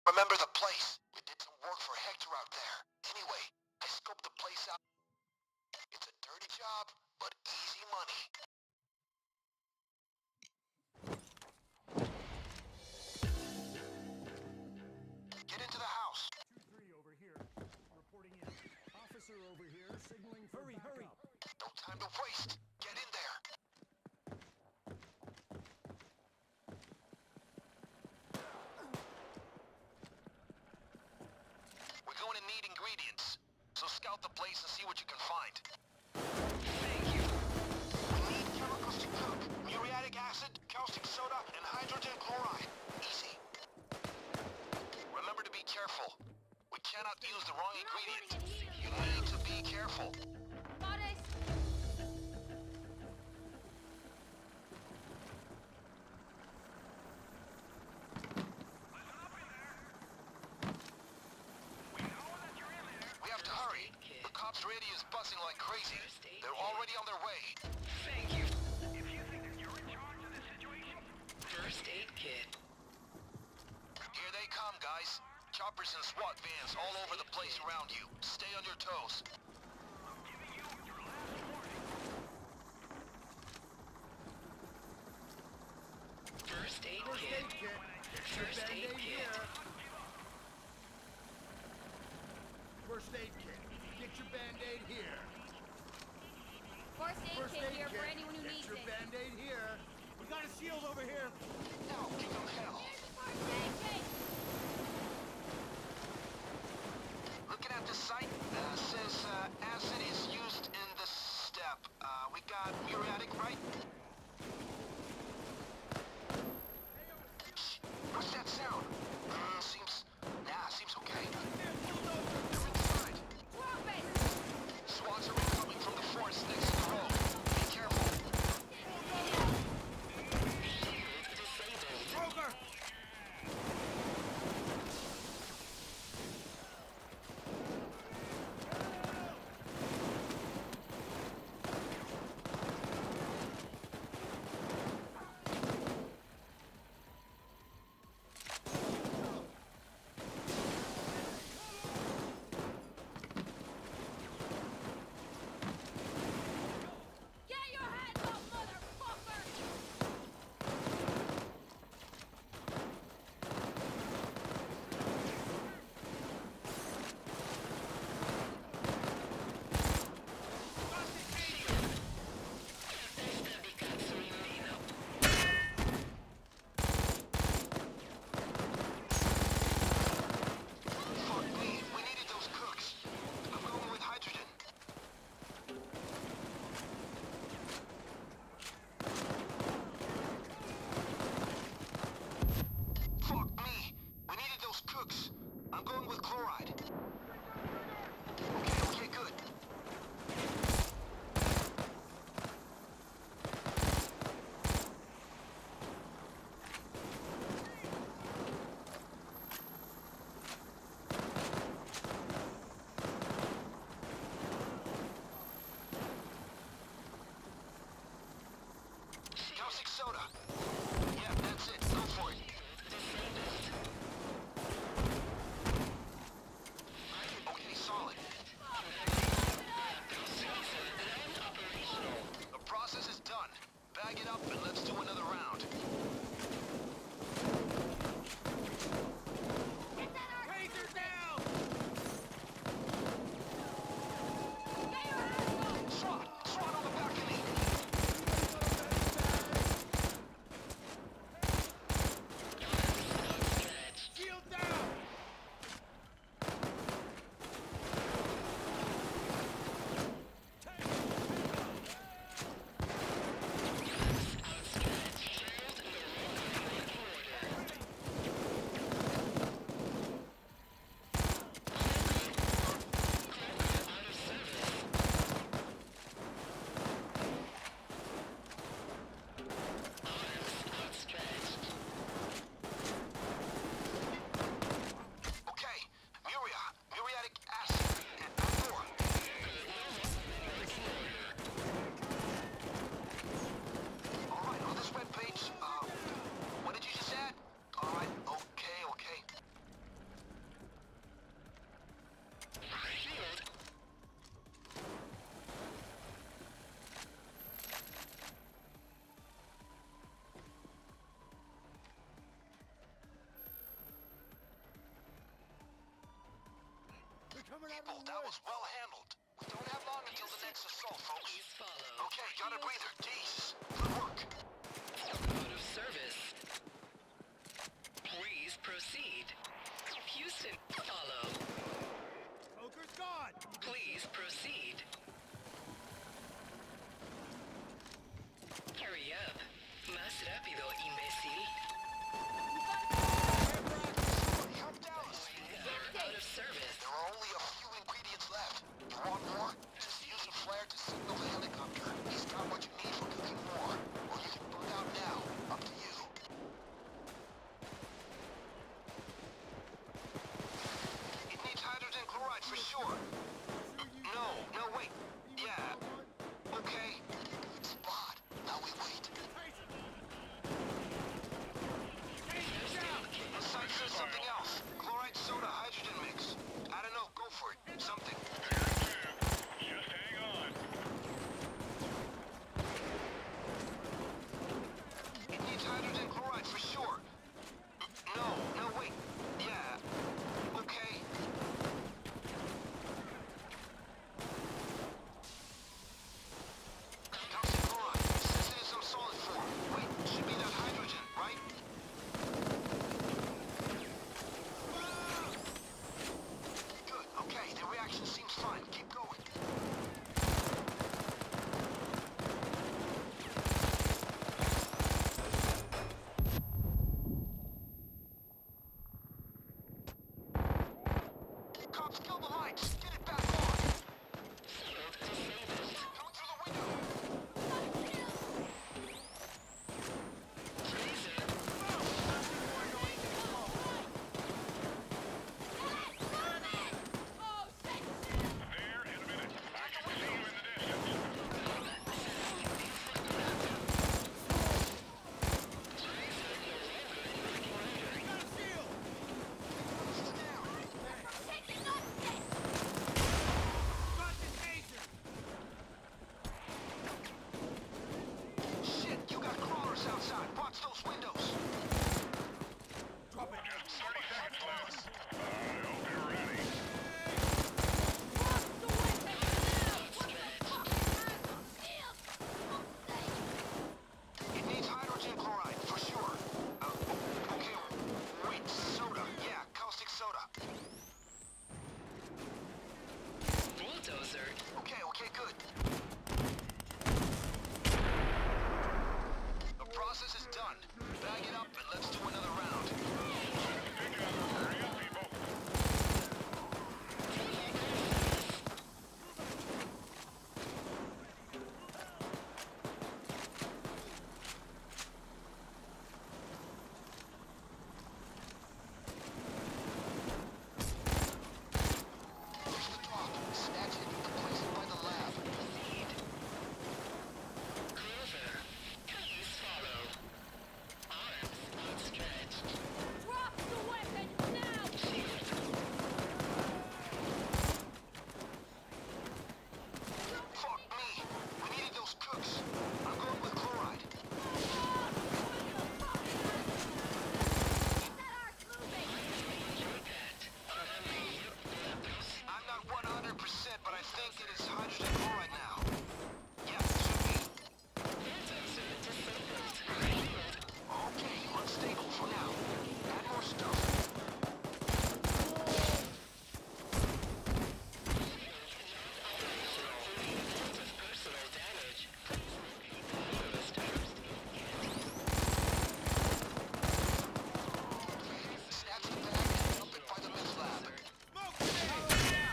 Remember the place? We did some work for Hetzer out there. Anyway, I scoped the place out. It's a dirty job, but easy money. Get into the house. 2-3 over here. Reporting in. Officer over here signaling for Hurry. No time to waste. Get in there. We're going to need ingredients, so scout the place and see what you can find. Thank you. We need chemicals to cook. Muriatic acid, caustic soda, and hydrogen chloride. Easy. Remember to be careful. We cannot use the wrong ingredient. You need to be careful. We have to hurry. The cops' radio is buzzing like crazy. They're already on their way. Thank you. If you think that you're in charge of the situation... First aid kit. Here they come, guys. Choppers and SWAT vans all over the place around you. Stay on your toes. I'm giving you your last warning. First aid kit. First aid kit. First aid kit. Get your band-aid here. First aid kit here for anyone who needs Get your it. band-aid here. We got a shield over here. Now, give them hell. Here's the first aid kit. Looking at the site, says acid is used in the step. We got muriatic, right? Shh, what's that sound? Seems okay. They're inside. Drop it. SWATs are incoming from the forest next to the road. Be careful. Broker! Get your hands up, motherfucker! Fuck me, we needed those cooks. I'm going with hydrogen. Fuck me, we needed those cooks. I'm going with chloride. Okay, good. Caustic soda. Yeah, that's it. Go for it. coming out People, of the that woods. was well handled. We don't have long until the next assault, folks. Please follow. Okay, got a breather. Jesus. Good work. Out of service. Please proceed. Houston, follow. Poker's gone. Please proceed. Hurry up. Más rápido, imbécil. Help Dallas. Out of service. There are only a few ingredients left. You want more? Just use a flare to signal the helicopter. He's got what you need for cooking more. Or you can bug out now. Up to you. It needs hydrogen chloride for sure. No, wait. Yeah. Okay. Good spot. Now we wait. The site says something else. Chloride soda hydrogen mix. I don't know. Go for it. Something. Just hang on. It needs hydrogen chloride for sure. No, wait. Yeah. Okay. Calcium chloride. Says it in some solid form. Wait, should be that hydrogen, right? Good. Okay, the reaction seems fine. Keep going. Cops, kill the lights. Get it back on. Coming through the window. Oh, shit! There in a minute. I can see him in the distance. Take the nutstick! Got the taser. Shit, you got crawlers outside. Watch those windows. Drop it. Just 30 seconds left. I hope you're ready. Drop the weapon now! What the fuck is that? Shield! It needs hydrogen chloride, for sure. Okay, wait, soda. Yeah, caustic soda. Bulldozer. Okay, good. The process is done. Bag it up and let's do another round. Pick up. Hurry up, people. Here's the drop. Snatch it and place it by the lab. Clover. Please follow. Arms outstretched. Drop the weapon now! Fuck me. We needed those cooks. I'm going with chloride. Get that arse moving! I'm not 100%, but I think it is hydrogen chloride now. Yeah, should be. Okay, unstable for now. Add more stuff. Personal damage. Snatch the bag and dump it by the meth lab. Smoke grenade. Down.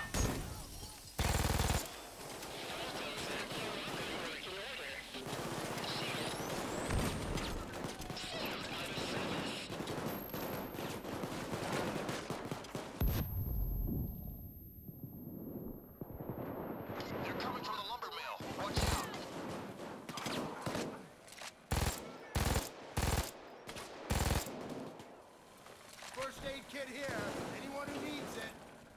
They're coming from the lumber mill. Watch out. First aid kit here. Anyone who needs it.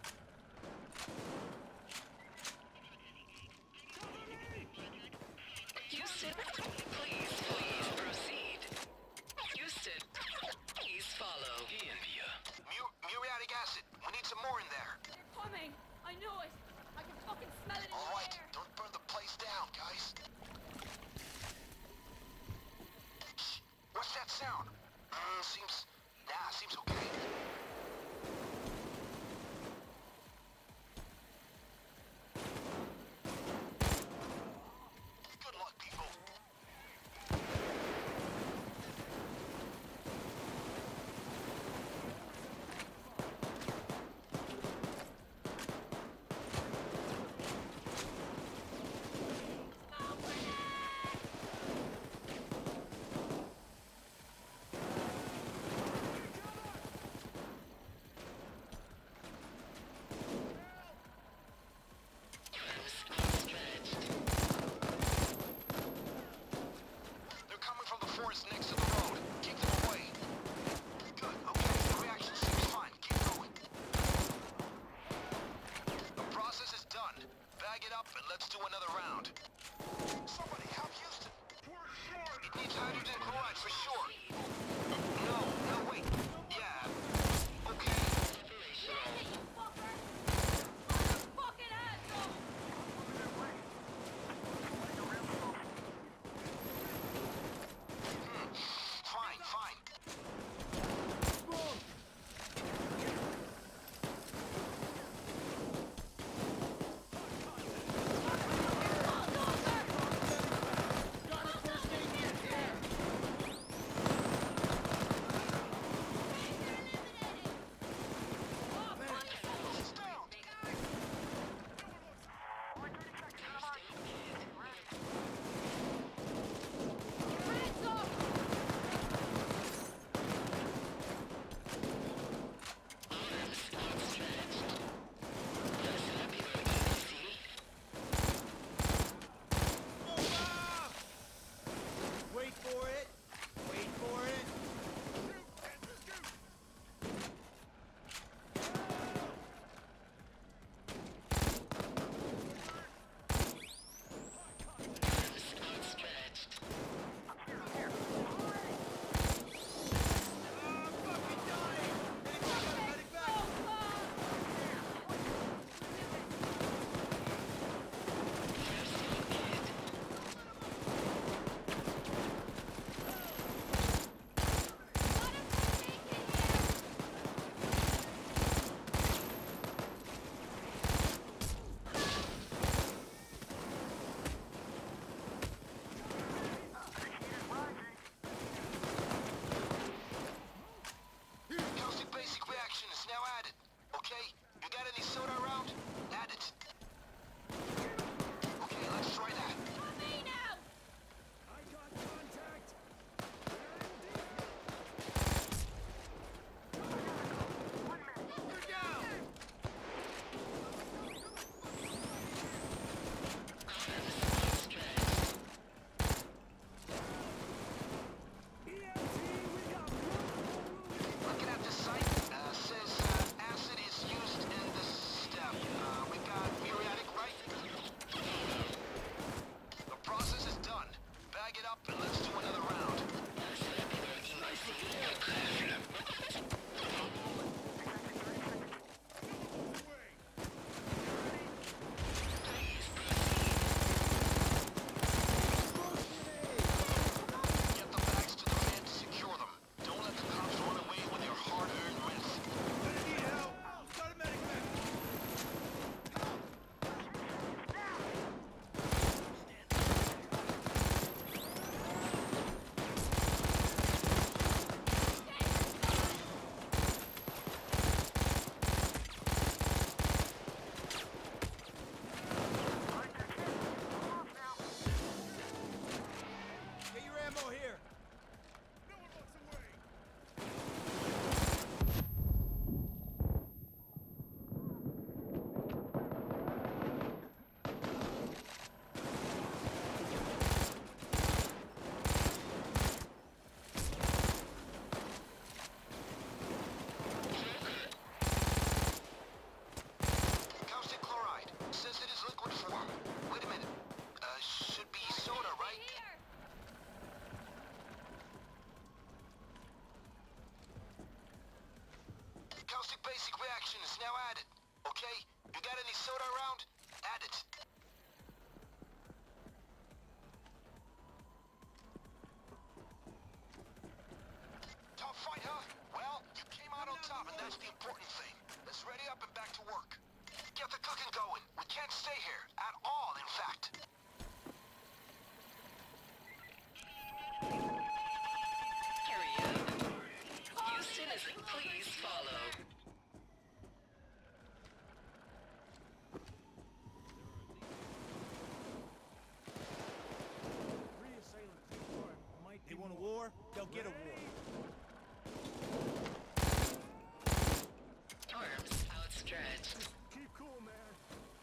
Houston, please proceed. Houston, please follow. Muriatic acid. We need some more in there. Coming! I I knew it! I can fucking smell it in All the right, air! don't burn the place down, guys. Shh, what's that sound? Seems okay. Good luck, people. Next to the road. Keep them away. Good. Okay. The reaction seems fine. Keep going. The process is done. Bag it up and let's do another round. Somebody help Houston. It needs hydrogen chloride for sure. No, wait. Yeah. Okay. Get it, you fucker! Fucking asshole! Fine. Caustic basic reaction is now added. Okay? You got any soda around? Add it. Tough fight, huh? Well, you came out on top, and that's the important thing. Let's ready up and back to work. Get the cooking going. We can't stay here. At all, in fact. Hurry up. Houston is a please follow. Three assailants in front. Might They be want a more. war? They'll get a war. Arms outstretched. Keep cool, man.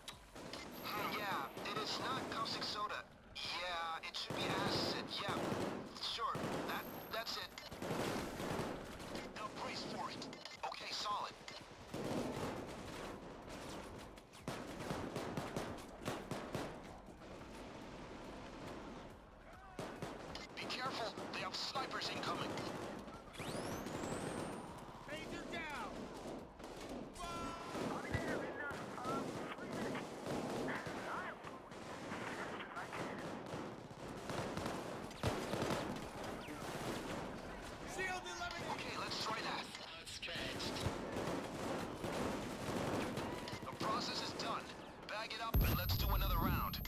Yeah, it is not caustic soda. Yeah, it should be acid. Yeah, sure. That's it. Now brace for it. Okay, solid. Be careful. They have snipers incoming. Phaser down! Shield eliminated! Okay, let's try that. Outstretched. The process is done. Bag it up and let's do another round.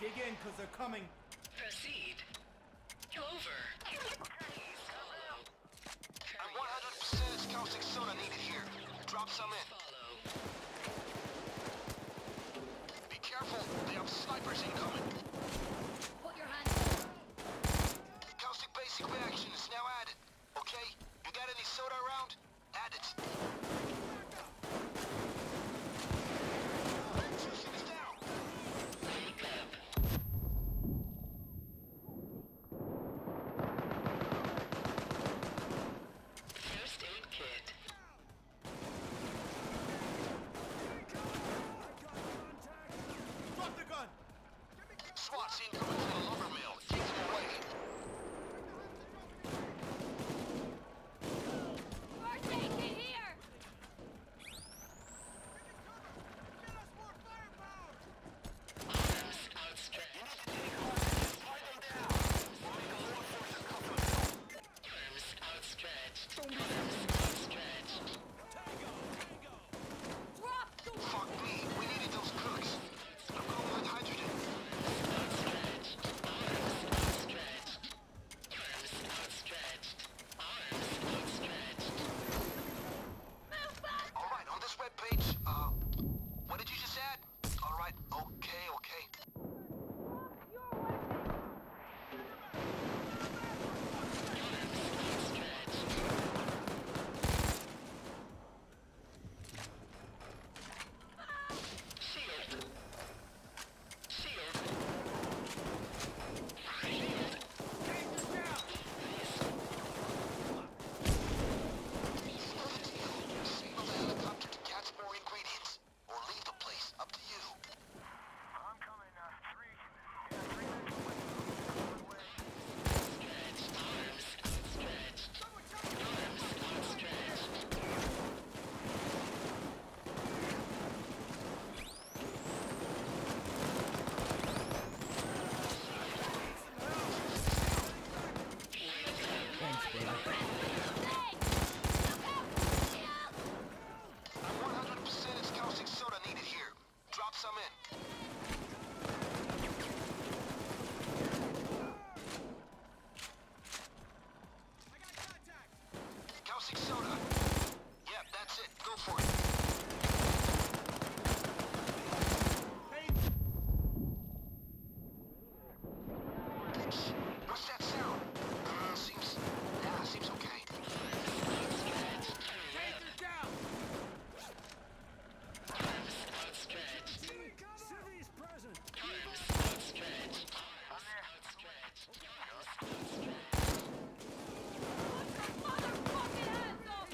Dig in, cause they're coming. Proceed. Over. Please follow. I'm Hurry up. 100% caustic soda needed here. Drop some in. Follow. Be careful, they have snipers incoming. Put your hands up. Caustic basic reaction is now added. Okay? You got any soda around? Add it. Two is down. Wake up. First aid kit. Drop the gun! SWAT's incoming from the lumber mill. Take them away. First aid kit here. Arms outstretched. Arms outstretched. Arms outstretched. Drop the Fuck me, we needed those cooks. I'm going with hydrogen. Outstretched. Arms outstretched. Arms outstretched. Arms outstretched. move back. Alright, on this webpage, what did you just add? Alright, okay. Your weapon. Shield. Shield. Signal the helicopter to catch more ingredients, or leave the place, up to you. I'm coming, 3. Yeah, 3 minutes away. Stretched. Arms outstretched. Arms outstretched. I'm 100% it's caustic soda needed here. Drop some in. Caustic soda. Yep, that's it. Go for it. What's that sound? Seems okay. Arms outstretched. Civies present. Arms outstretched. Arms outstretched. Arms outstretched. Put your motherfucking hands up.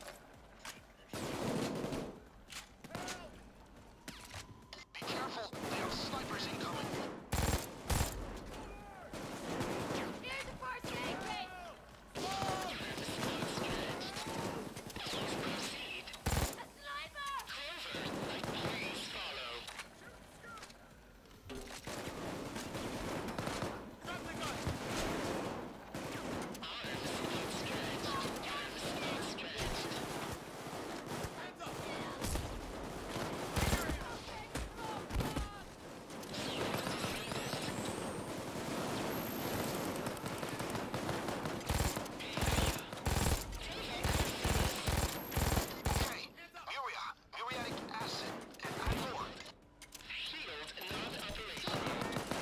Be careful, they have snipers incoming. Here's the first aid kit. Arms outstretched. Proceed. A sniper. Over. Please follow. Drop the gun! Arms outstretched. Arms outstretched. Hands up! Okay, muriatic acid, and add more. Shield not operational.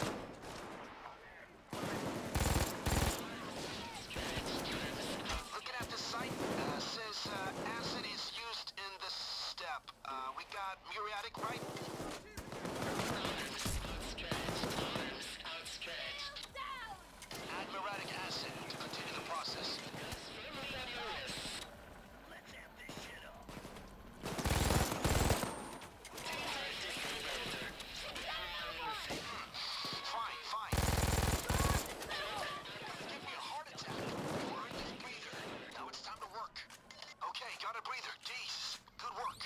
Stretched. Arms out. Looking at the site, says acid is used in this step. We got muriatic, right? Arms outstretched. Arms outstretched. Down. Add muriatic acid to continue the process. Firmly on your wrists. Let's amp this shit up. Taser disabled. Fine. Give me a heart attack. Or I need a breather. Now it's time to work. Okay, got a breather. Jesus, good work.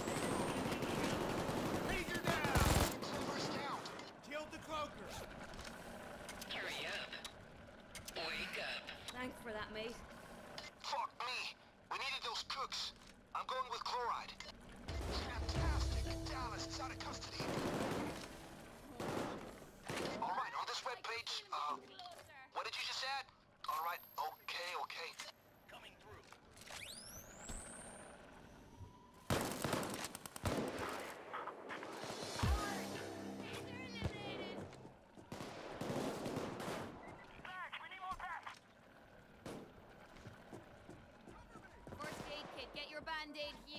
Taser down! Clover's down. Killed the cloakers! Hurry up. Wake up. Thanks for that, mate. Fuck me. We needed those cooks. I'm going with chloride. Fantastic. Dallas is out of custody. Band-Aid